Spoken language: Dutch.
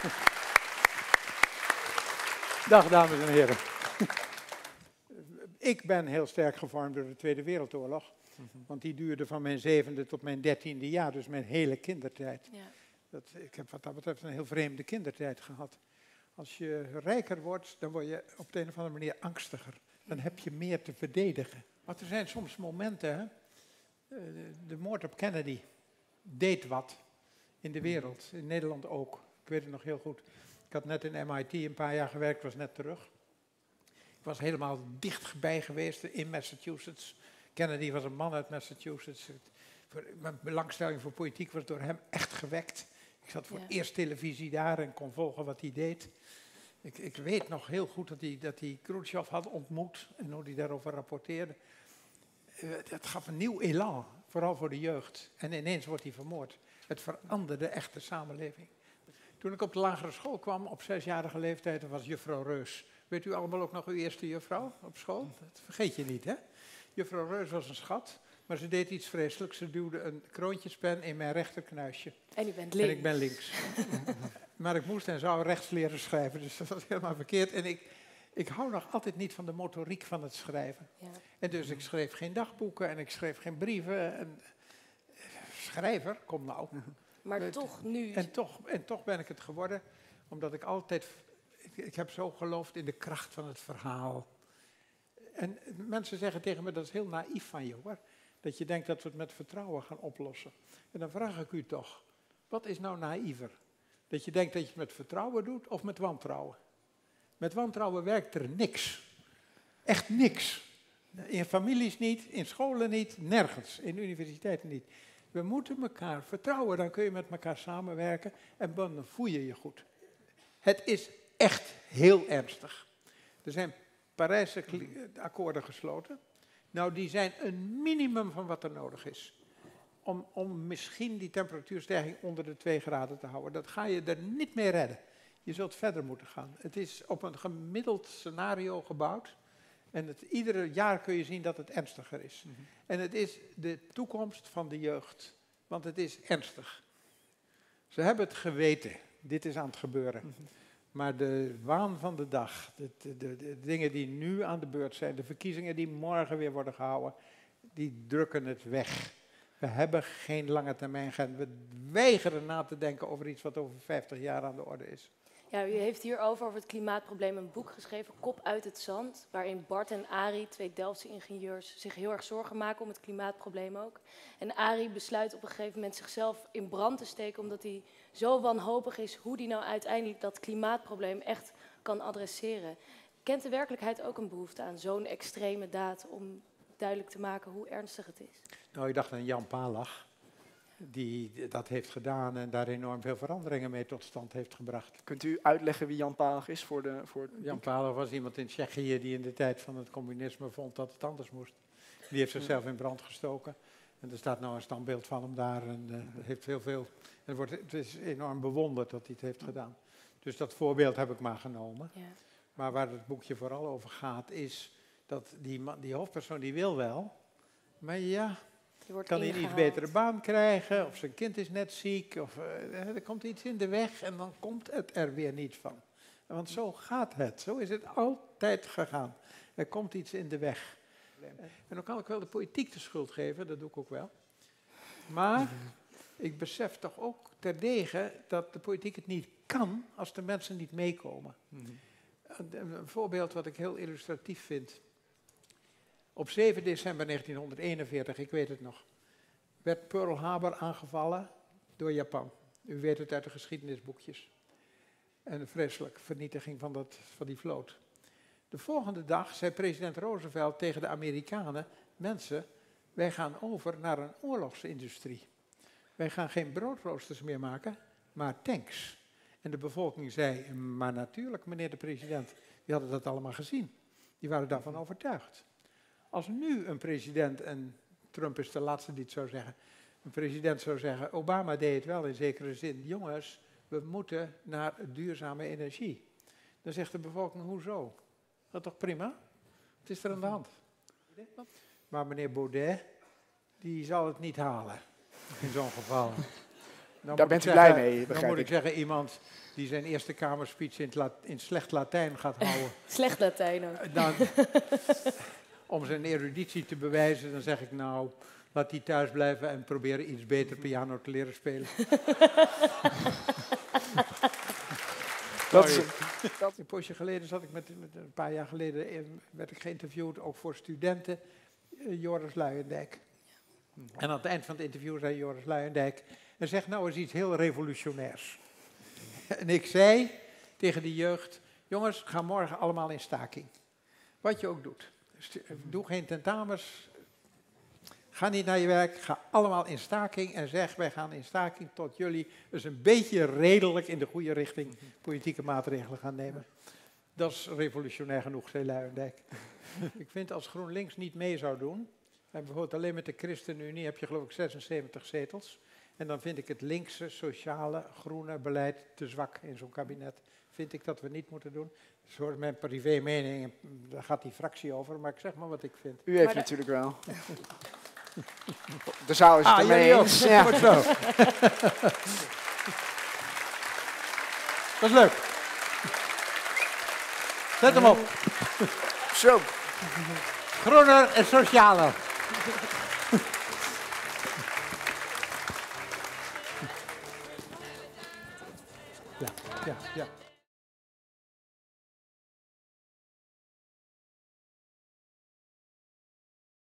Dag, dames en heren. Ik ben heel sterk gevormd door de Tweede Wereldoorlog. Want die duurde van mijn 7e tot mijn 13e jaar, dus mijn hele kindertijd. Ja. Ik heb wat dat betreft een heel vreemde kindertijd gehad. Als je rijker wordt, dan word je op de een of andere manier angstiger. Dan heb je meer te verdedigen. Maar er zijn soms momenten, hè? De moord op Kennedy deed wat in de wereld, in Nederland ook. Ik weet het nog heel goed. Ik had net in MIT een paar jaar gewerkt, was net terug. Ik was helemaal dichtbij geweest in Massachusetts. Kennedy was een man uit Massachusetts. Mijn belangstelling voor politiek was door hem echt gewekt. Ik zat voor het eerst televisie daar en kon volgen wat hij deed. Ik weet nog heel goed dat hij Khrushchev had ontmoet en hoe hij daarover rapporteerde. Het gaf een nieuw elan, vooral voor de jeugd. En ineens wordt hij vermoord. Het veranderde echt de samenleving. Toen ik op de lagere school kwam, op 6-jarige leeftijd, was juffrouw Reus. Weet u allemaal ook nog uw eerste juffrouw op school? Dat vergeet je niet, hè? Juffrouw Reus was een schat, maar ze deed iets vreselijks. Ze duwde een kroontjespen in mijn rechterknuisje. En u bent links. En ik ben links. Maar ik moest en zou rechts leren schrijven, dus dat was helemaal verkeerd. En ik hou nog altijd niet van de motoriek van het schrijven. Ja. En dus ik schreef geen dagboeken en ik schreef geen brieven. En schrijver, kom nou. Maar toch nu... En toch ben ik het geworden, omdat ik altijd... Ik heb zo geloofd in de kracht van het verhaal. En mensen zeggen tegen me, dat is heel naïef van je hoor. Dat je denkt dat we het met vertrouwen gaan oplossen. En dan vraag ik u toch, wat is nou naïver? Dat je denkt dat je het met vertrouwen doet of met wantrouwen? Met wantrouwen werkt er niks. Echt niks. In families niet, in scholen niet, nergens. In universiteiten niet. We moeten elkaar vertrouwen, dan kun je met elkaar samenwerken en dan voel je je goed. Het is echt heel ernstig. Er zijn Parijse akkoorden gesloten. Nou, die zijn een minimum van wat er nodig is. Om misschien die temperatuurstijging onder de 2 graden te houden. Dat ga je er niet mee redden. Je zult verder moeten gaan. Het is op een gemiddeld scenario gebouwd. En iedere jaar kun je zien dat het ernstiger is. En het is de toekomst van de jeugd. Want het is ernstig. Ze hebben het geweten. Dit is aan het gebeuren. Maar de waan van de dag, de dingen die nu aan de beurt zijn, de verkiezingen die morgen weer worden gehouden, die drukken het weg. We hebben geen lange termijn gehad. We weigeren na te denken over iets wat over 50 jaar aan de orde is. Ja, u heeft hierover, over het klimaatprobleem, een boek geschreven, Kop uit het zand, waarin Bart en Arie, 2 Delftse ingenieurs, zich heel erg zorgen maken om het klimaatprobleem ook. En Arie besluit op een gegeven moment zichzelf in brand te steken, omdat hij zo wanhopig is hoe hij nou uiteindelijk dat klimaatprobleem echt kan adresseren. Kent de werkelijkheid ook een behoefte aan zo'n extreme daad om duidelijk te maken hoe ernstig het is? Nou, ik dacht aan Jan Palach, die dat heeft gedaan en daar enorm veel veranderingen mee tot stand heeft gebracht. Kunt u uitleggen wie Jan Palach is voor het Jan Palach was iemand in Tsjechië die in de tijd van het communisme vond dat het anders moest. Die heeft zichzelf in brand gestoken. En er staat nou een standbeeld van hem daar en dat heeft heel veel. Het is enorm bewonderd dat hij het heeft gedaan. Dus dat voorbeeld heb ik maar genomen. Ja. Maar waar het boekje vooral over gaat is dat die hoofdpersoon die wil wel, maar ja, kan hij een iets betere baan krijgen of zijn kind is net ziek of er komt iets in de weg en dan komt het er weer niet van. Want zo gaat het, zo is het altijd gegaan. Er komt iets in de weg. En dan kan ik wel de politiek de schuld geven, dat doe ik ook wel. Maar ik besef toch ook terdege dat de politiek het niet kan als de mensen niet meekomen. Een voorbeeld wat ik heel illustratief vind. Op 7 december 1941, ik weet het nog, werd Pearl Harbor aangevallen door Japan. U weet het uit de geschiedenisboekjes. En een vreselijke vernietiging van die vloot. De volgende dag zei president Roosevelt tegen de Amerikanen, mensen, wij gaan over naar een oorlogsindustrie. Wij gaan geen broodroosters meer maken, maar tanks. En de bevolking zei, maar natuurlijk meneer de president, die hadden dat allemaal gezien. Die waren daarvan overtuigd. Als nu een president, en Trump is de laatste die het zou zeggen, een president zou zeggen, Obama deed het wel in zekere zin, jongens, we moeten naar duurzame energie. Dan zegt de bevolking, hoezo? Dat is toch prima? Wat is er aan de hand? Maar meneer Baudet, die zal het niet halen in zo'n geval. Daar bent u blij mee, Dan begrijp moet ik ik. zeggen, iemand die zijn eerste kamerspeech in slecht Latijn gaat houden. Slecht Latijn ook. Dan, om zijn eruditie te bewijzen, dan zeg ik nou, laat die thuis blijven en proberen iets beter piano te leren spelen. Dat is, Een poosje geleden zat ik een paar jaar geleden werd ik geïnterviewd, ook voor studenten, Joris Luijendijk. En aan het eind van het interview zei Joris Luijendijk, en zeg nou eens iets heel revolutionairs. En ik zei tegen die jeugd, jongens, ga morgen allemaal in staking. Wat je ook doet. Doe geen tentamens, ga niet naar je werk, ga allemaal in staking en zeg, wij gaan in staking tot jullie dus een beetje redelijk in de goede richting politieke maatregelen gaan nemen. Dat is revolutionair genoeg, zei Luijendijk. Ik vind als GroenLinks niet mee zou doen, en bijvoorbeeld alleen met de ChristenUnie heb je geloof ik 76 zetels, en dan vind ik het linkse, sociale, groene beleid te zwak in zo'n kabinet. Vind ik dat we niet moeten doen. Dat is voor mijn privé mening, daar gaat die fractie over, maar ik zeg maar wat ik vind. u heeft Maar natuurlijk wel. De zaal is het ermee jullie ook. eens. Ja. Goed zo. Dat is leuk. Zet hem op. Zo. Groener en socialer. Ja.